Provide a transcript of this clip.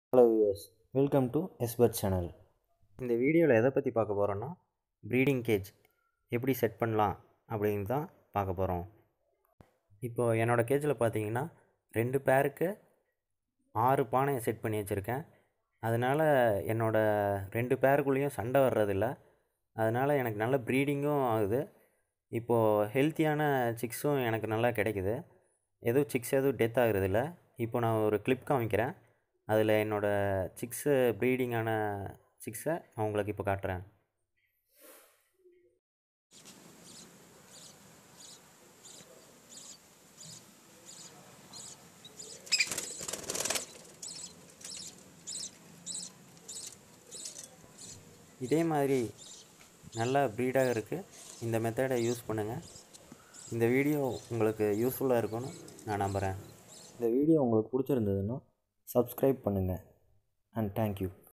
Hello viewers, welcome to expert channel. இந்த வீடியோவில் எதை பற்றி பார்க்க போகிறோன்னா, ப்ரீடிங் கேஜ் எப்படி செட் பண்ணலாம் அப்படின்னு தான் பார்க்க போகிறோம். இப்போது என்னோடய கேஜில் பார்த்தீங்கன்னா 2 பேருக்கு 6 பானையை செட் பண்ணி வச்சுருக்கேன். அதனால் என்னோடய 2 பேருக்குள்ளேயும் சண்டை வர்றதில்ல. அதனால் எனக்கு நல்ல ப்ரீடிங்கும் ஆகுது. இப்போது ஹெல்த்தியான சிக்ஸும் எனக்கு நல்லா கிடைக்குது. எதுவும் சிக்ஸ் எதுவும் டெத் ஆகுறதில்ல. இப்போ நான் ஒரு கிளிப் காமிக்கிறேன். அதில் என்னோடய சிக்ஸு ப்ரீடிங்கான சிக்ஸை நான் உங்களுக்கு இப்போ காட்டுறேன். இதே மாதிரி நல்லா ப்ரீடாக இருக்குது. இந்த மெத்தடை யூஸ் பண்ணுங்கள். இந்த வீடியோ உங்களுக்கு யூஸ்ஃபுல்லாக இருக்கும்னு நான் நம்புகிறேன். இந்த வீடியோ உங்களுக்கு பிடிச்சிருந்ததுன்னா சப்ஸ்கிரைப் பண்ணுங்கள். And thank you.